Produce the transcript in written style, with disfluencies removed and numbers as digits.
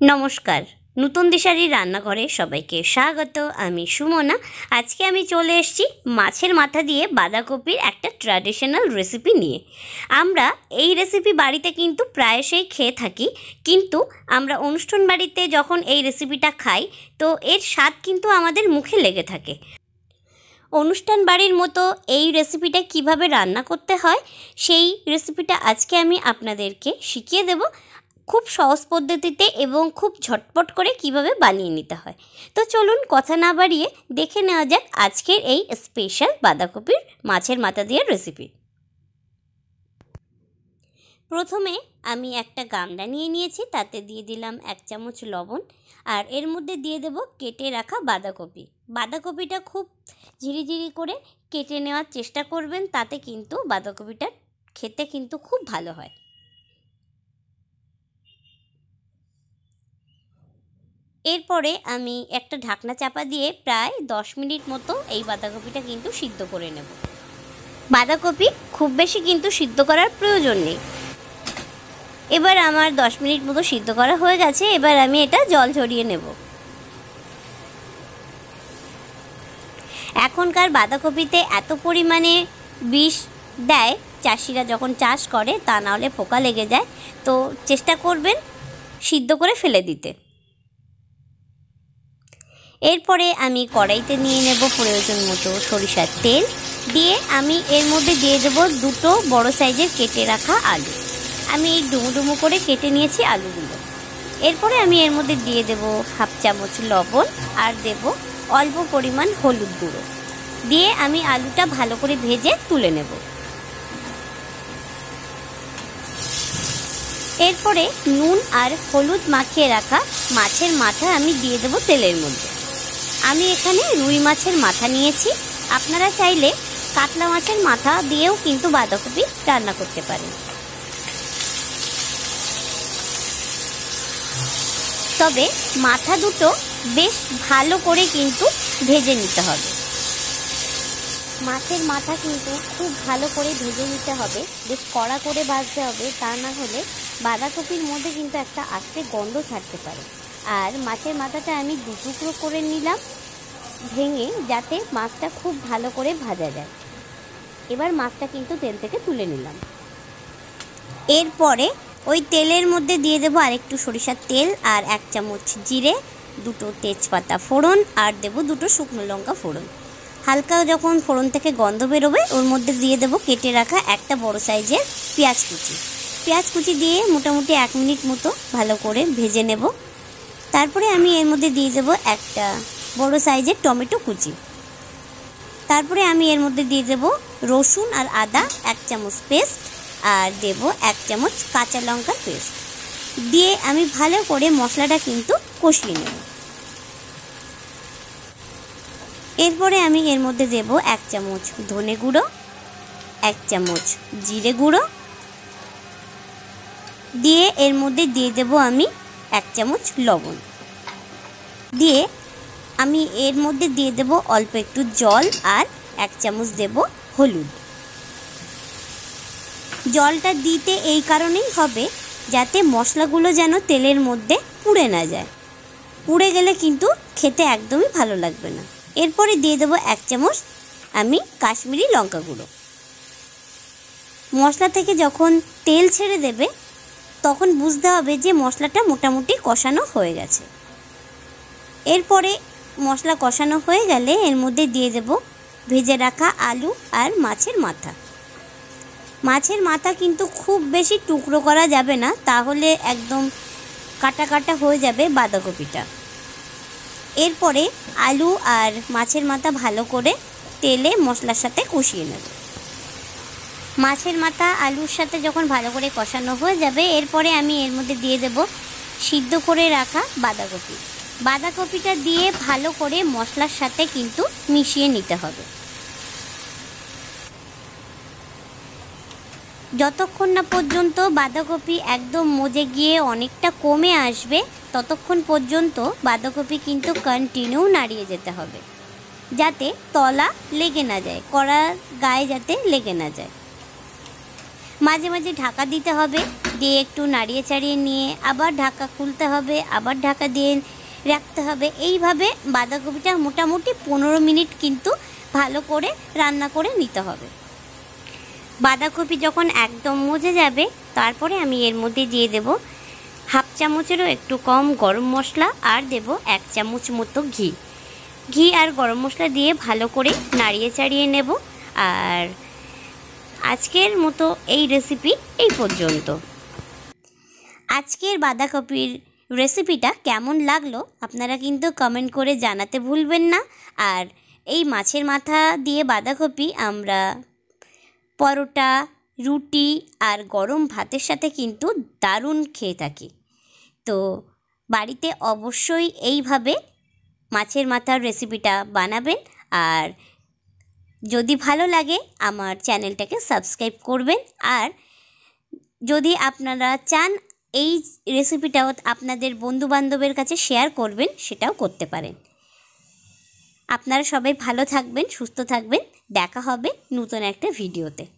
নমস্কার, নতুন দিশারি রান্নাঘরে সবাইকে স্বাগত। আমি সুমনা। আজকে আমি চলে এসেছি মাছের মাথা দিয়ে বাঁধাকপির একটা ট্র্যাডিশনাল রেসিপি নিয়ে। আমরা এই রেসিপি বাড়িতে কিন্তু প্রায়শই খেয়ে থাকি, কিন্তু আমরা অনুষ্ঠান বাড়িতে যখন এই রেসিপিটা খাই তো এর স্বাদ কিন্তু আমাদের মুখে লেগে থাকে। অনুষ্ঠান বাড়ির মতো এই রেসিপিটা কিভাবে রান্না করতে হয় সেই রেসিপিটা আজকে আমি আপনাদেরকে শিখিয়ে দেব, খুব সহজ পদ্ধতিতে এবং খুব ঝটপট করে কিভাবে বানিয়ে নিতে হয়। তো চলুন কথা না বাড়িয়ে দেখে নেওয়া যাক আজকের এই স্পেশাল বাঁধাকপির মাছের মাথা দিয়ে রেসিপি। প্রথমে আমি একটা গামলা নিয়ে নিয়েছি, তাতে দিয়ে দিলাম 1 চামচ লবণ, আর এর মধ্যে দিয়ে দেব কেটে রাখা বাঁধাকপি। বাঁধাকপিটা খুব ঝিরিঝিরি করে কেটে নেওয়ার চেষ্টা করবেন, তাতে কিন্তু বাঁধাকপিটা খেতে কিন্তু খুব ভালো হয়। এরপরে আমি একটা ঢাকনা চাপা দিয়ে প্রায় 10 মিনিট মতো এই বাঁধাকপিটা কিন্তু সিদ্ধ করে নেব। বাঁধাকপি খুব বেশি কিন্তু সিদ্ধ করার প্রয়োজন নেই। এবার আমার 10 মিনিট মতো সিদ্ধ করা হয়ে গেছে। এবার আমি এটা জল ঝরিয়ে নেব। এখনকার বাঁধাকপিতে এত পরিমাণে বিষ দেয় চাষিরা যখন চাষ করে, তা না হলে পোকা লেগে যায়, তো চেষ্টা করবেন সিদ্ধ করে ফেলে দিতে। এরপরে আমি কড়াইতে নিয়ে নেব প্রয়োজন মতো সরিষার তেল, দিয়ে আমি এর মধ্যে দিয়ে দেব 2 বড় সাইজের কেটে রাখা আলু। আমি এই ডুমো ডুমো করে কেটে নিয়েছি আলুগুলো। এরপরে আমি এর মধ্যে দিয়ে দেব 1/2 চামচ লবণ, আর দেব অল্প পরিমাণ হলুদ গুঁড়ো, দিয়ে আমি আলুটা ভালো করে ভেজে তুলে নেব। এরপরে নুন আর হলুদ মাখিয়ে রাখা মাছের মাথা আমি দিয়ে দেব তেলের মধ্যে। আমি এখানে রুই মাছের মাথা নিয়েছি, আপনারা চাইলে কাতলা মাছের মাথা দিয়েও কিন্তু বাঁধাকপি রান্না করতে পারেন। তবে মাথা দুটো বেশ ভালো করে কিন্তু ভেজে নিতে হবে। মাছের মাথা কিন্তু খুব ভালো করে ভেজে নিতে হবে, বেশ কড়া করে ভাজতে হবে, তা না হলে বাঁধাকপির মধ্যে কিন্তু একটা আস্তে গন্ধ ছাড়তে পারে। আর মাছের মাথাটা আমি 2 টুকরো করে নিলাম ভেঙে, যাতে মাছটা খুব ভালো করে ভাজা যায়। এবার মাছটা কিন্তু তেল থেকে তুলে নিলাম। এরপরে ওই তেলের মধ্যে দিয়ে দেবো আরেকটু সরিষার তেল, আর 1 চামচ জিরে, 2 তেজপাতা ফোড়ন, আর দেবো 2 শুকনো লঙ্কা ফোড়ন। হালকা যখন ফোড়ন থেকে গন্ধ বেরোবে ওর মধ্যে দিয়ে দেবো কেটে রাখা একটা বড় সাইজের পেঁয়াজ কুচি। পেঁয়াজ কুচি দিয়ে মোটামুটি 1 মিনিট মতো ভালো করে ভেজে নেব। তারপরে আমি এর মধ্যে দিয়ে দেবো একটা বড় সাইজের টমেটো কুচি। তারপরে আমি এর মধ্যে দিয়ে দেব রসুন আর আদা 1 চামচ পেস্ট, আর দেব 1 চামচ কাঁচা লঙ্কার পেস্ট, দিয়ে আমি ভালো করে মশলাটা কিন্তু কষিয়ে নেব। এরপরে আমি এর মধ্যে দেব 1 চামচ ধনে গুঁড়ো, 1 চামচ জিরে গুঁড়ো, দিয়ে এর মধ্যে দিয়ে দেব আমি 1 চামচ লবণ, দিয়ে আমি এর মধ্যে দিয়ে দেব অল্প একটু জল, আর 1 চামচ দেব হলুদ। জলটা দিতে এই কারণেই হবে যাতে মশলাগুলো যেন তেলের মধ্যে পুড়ে না যায়, পুড়ে গেলে কিন্তু খেতে একদমই ভালো লাগবে না। এরপরে দিয়ে দেবো 1 চামচ আমি কাশ্মীরি লঙ্কা গুঁড়ো। মশলা থেকে যখন তেল ছেড়ে দেবে তখন বুঝতে হবে যে মশলাটা মোটামুটি কষানো হয়ে গেছে। এরপরে মশলা কষানো হয়ে গেলে এর মধ্যে দিয়ে দেব ভেজে রাখা আলু আর মাছের মাথা। মাছের মাথা কিন্তু খুব বেশি টুকরো করা যাবে না, তাহলে একদম কাটা কাটা হয়ে যাবে বাঁধাকপিটা। এরপরে আলু আর মাছের মাথা ভালো করে তেলে মশলার সাথে কষিয়ে নেব। মাছের মাথা আলুর সাথে যখন ভালো করে কষানো হয়ে যাবে, এরপরে আমি এর মধ্যে দিয়ে দেব সিদ্ধ করে রাখা বাঁধাকপি। বাঁধাকপিটা দিয়ে ভালো করে মশলার সাথে কিন্তু মিশিয়ে নিতে হবে। যতক্ষণ না পর্যন্ত বাঁধাকপি একদম মজে গিয়ে অনেকটা কমে আসবে ততক্ষণ পর্যন্ত বাঁধাকপি কিন্তু কন্টিনিউ নাড়িয়ে যেতে হবে, যাতে তলা লেগে না যায়, কড়ার গায়ে যাতে লেগে না যায়। মাঝে মাঝে ঢাকা দিতে হবে, দিয়ে একটু নাড়িয়ে চাড়িয়ে নিয়ে আবার ঢাকা খুলতে হবে, আবার ঢাকা দিয়ে রাখতে হবে। এইভাবে বাঁধাকপিটা মোটামুটি 15 মিনিট কিন্তু ভালো করে রান্না করে নিতে হবে। বাঁধাকপি যখন একদম মজে যাবে তারপরে আমি এর মধ্যে দিয়ে দেব হাফ চামচেরও একটু কম গরম মশলা আর দেব 1 চামচ মতো ঘি আর গরম মশলা দিয়ে ভালো করে নাড়িয়ে চাড়িয়ে নেব। আর আজকের মতো এই রেসিপি এই পর্যন্ত। আজকের বাঁধাকপির রেসিপিটা কেমন লাগলো আপনারা কিন্তু কমেন্ট করে জানাতে ভুলবেন না। আর এই মাছের মাথা দিয়ে বাঁধাকপি আমরা পরোটা, রুটি আর গরম ভাতের সাথে কিন্তু দারুণ খেয়ে থাকি। তো বাড়িতে অবশ্যই এইভাবে মাছের মাথার রেসিপিটা বানাবেন। আর যদি ভালো লাগে আমার চ্যানেলটাকে সাবস্ক্রাইব করবেন। আর যদি আপনারা চান এই রেসিপিটাও আপনাদের বন্ধুবান্ধবের কাছে শেয়ার করবেন, সেটাও করতে পারেন। আপনারা সবাই ভালো থাকবেন, সুস্থ থাকবেন। দেখা হবে নতুন একটা ভিডিওতে।